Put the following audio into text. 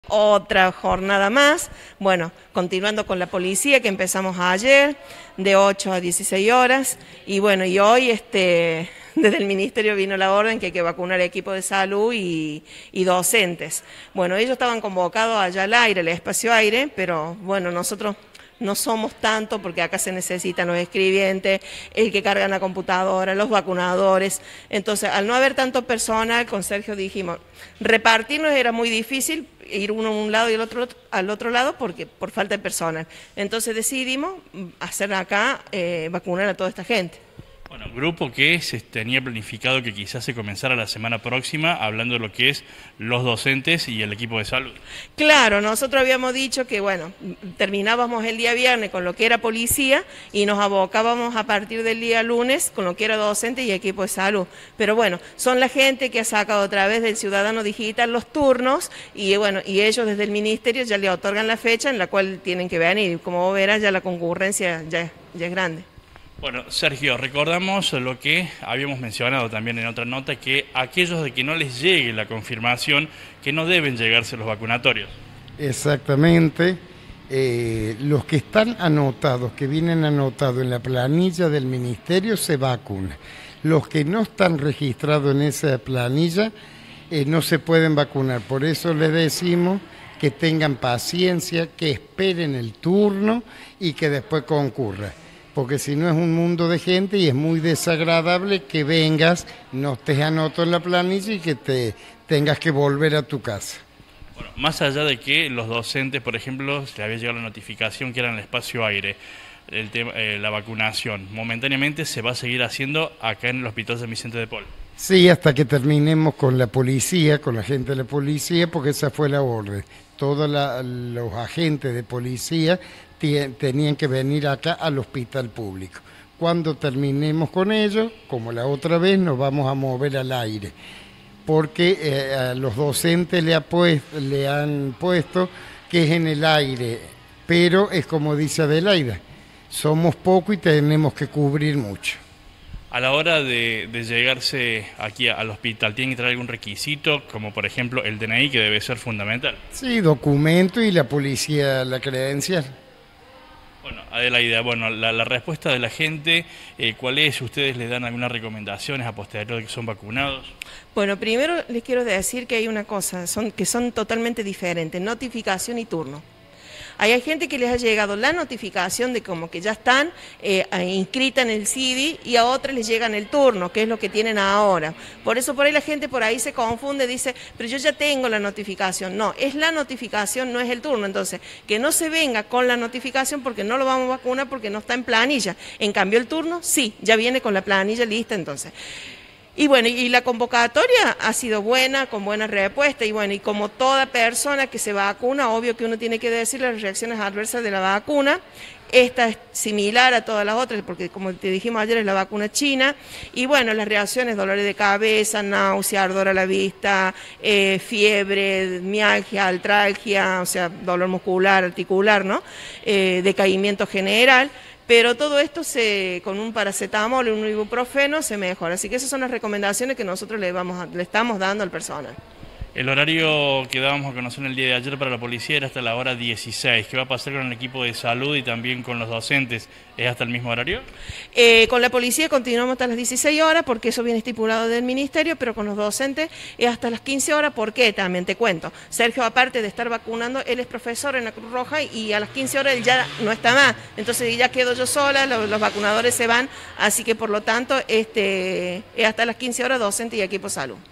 Otra jornada más, bueno, continuando con la policía que empezamos ayer, de 8 a 16 horas, y bueno, y hoy desde el ministerio vino la orden que hay que vacunar equipo de salud y docentes. Bueno, ellos estaban convocados allá al aire, el espacio aire, pero bueno, nosotros no somos tanto porque acá se necesitan los escribientes, el que cargan la computadora, los vacunadores. Entonces, al no haber tanto personal, con Sergio dijimos, repartirnos era muy difícil, ir uno a un lado y el otro al otro lado porque por falta de personal. Entonces decidimos hacer acá, vacunar a toda esta gente. Bueno, grupo que se tenía planificado que quizás se comenzara la semana próxima, hablando de lo que es los docentes y el equipo de salud. Claro, nosotros habíamos dicho que, bueno, terminábamos el día viernes con lo que era policía y nos abocábamos a partir del día lunes con lo que era docente y equipo de salud. Pero bueno, son la gente que ha sacado a través del Ciudadano Digital los turnos y bueno, y ellos desde el ministerio ya le otorgan la fecha en la cual tienen que venir. Como vos verás, ya la concurrencia ya es grande. Bueno, Sergio, recordamos lo que habíamos mencionado también en otra nota, que aquellos de que no les llegue la confirmación, que no deben llegarse los vacunatorios. Exactamente, los que están anotados, que vienen anotados en la planilla del ministerio, se vacunan. Los que no están registrados en esa planilla no se pueden vacunar, por eso les decimos que tengan paciencia, que esperen el turno y que después concurran. Porque si no es un mundo de gente y es muy desagradable que vengas, no estés anotado en la planilla y que te tengas que volver a tu casa. Bueno, más allá de que los docentes, por ejemplo, se había llegado la notificación que era en el espacio aire, el tema, la vacunación, momentáneamente se va a seguir haciendo acá en el Hospital San Vicente de Paul. Sí, hasta que terminemos con la policía, con la gente de la policía, porque esa fue la orden. Todos los agentes de policía tenían que venir acá al hospital público. Cuando terminemos con ello, como la otra vez, nos vamos a mover al aire, porque a los docentes le han puesto que es en el aire, pero es como dice Adelaida, somos pocos y tenemos que cubrir mucho. A la hora de llegarse aquí al hospital, ¿tienen que traer algún requisito, como por ejemplo el DNI, que debe ser fundamental? Sí, documento y la policía, la credencial. Bueno, Adelaida, bueno, la respuesta de la gente, ¿cuál es? ¿Ustedes les dan algunas recomendaciones a posteriori de que son vacunados? Bueno, primero les quiero decir que hay una cosa, que son totalmente diferentes, notificación y turno. Hay gente que les ha llegado la notificación de como que ya están inscritas en el CIDI y a otras les llegan el turno, que es lo que tienen ahora. Por eso por ahí la gente por ahí se confunde, dice, pero yo ya tengo la notificación. No, es la notificación, no es el turno. Entonces, que no se venga con la notificación porque no lo vamos a vacunar porque no está en planilla. En cambio el turno, sí, ya viene con la planilla lista entonces. Y bueno, y la convocatoria ha sido buena, con buena respuesta, y bueno, y como toda persona que se vacuna, obvio que uno tiene que decir las reacciones adversas de la vacuna. Esta es similar a todas las otras, porque como te dijimos ayer es la vacuna china, y bueno, las reacciones, dolores de cabeza, náusea, ardor a la vista, fiebre, mialgia, artralgia, o sea, dolor muscular, articular, ¿no? Decaimiento general. Pero todo esto con un paracetamol y un ibuprofeno se mejora. Así que esas son las recomendaciones que nosotros le estamos dando al personal. El horario que dábamos a conocer en el día de ayer para la policía era hasta la hora 16. ¿Qué va a pasar con el equipo de salud y también con los docentes? ¿Es hasta el mismo horario? Con la policía continuamos hasta las 16 horas porque eso viene estipulado del ministerio, pero con los docentes es hasta las 15 horas. ¿Por qué? También te cuento. Sergio, aparte de estar vacunando, él es profesor en la Cruz Roja y a las 15 horas él ya no está más. Entonces ya quedo yo sola, los vacunadores se van, así que por lo tanto es hasta las 15 horas docente y equipo de salud.